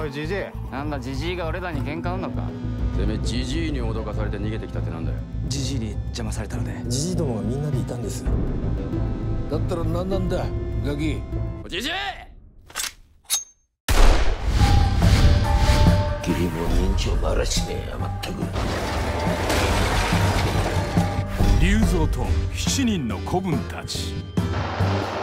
おいじじい、 なんだジジイが俺らに喧嘩売んのか。 てめえジジイに脅かされて逃げてきたってなんだよ。 ジジイに邪魔されたので。 じじいどもがみんなでいたんです。 だったら何なんだガキ。 ジジイ義理も認知をばらしねえやまったく。 龍蔵と7人の子分たち。